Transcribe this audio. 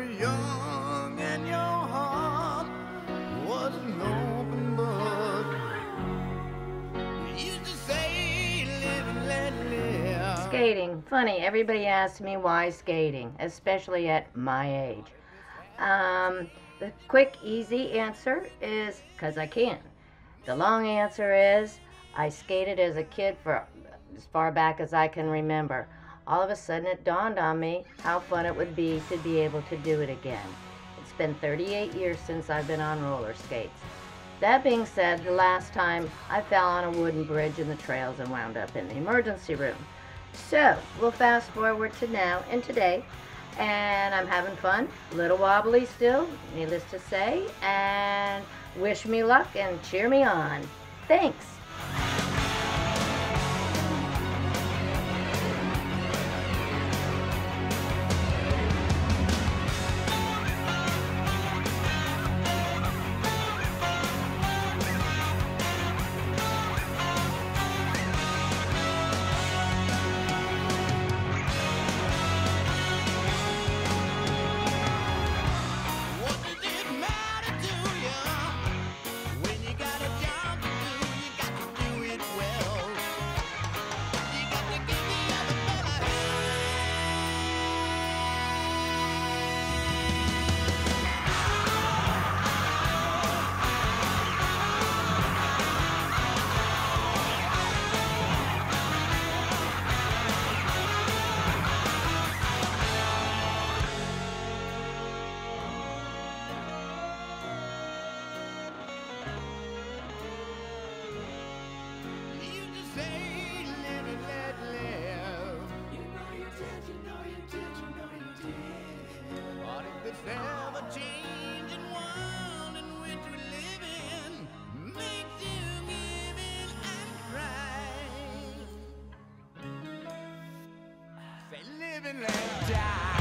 were young and your heart was an open book. You used to say, live and let live. Skating. Funny, everybody asks me why skating, especially at my age. The quick, easy answer is because I can. The long answer is I skated as a kid for as far back as I can remember. All of a sudden it dawned on me how fun it would be to be able to do it again. It's been 38 years since I've been on roller skates. That being said, the last time I fell on a wooden bridge in the trails and wound up in the emergency room. So we'll fast forward to now and today, and I'm having fun, a little wobbly still, needless to say, and wish me luck and cheer me on. Thanks. What does it matter to you? When you got a job to do, you got to do it well. You got to give the other fella You just say, live and let live. You know you did, you know you did, you know you did. But if this ever-changing world in which we live in makes you give in and cry, say live and let die.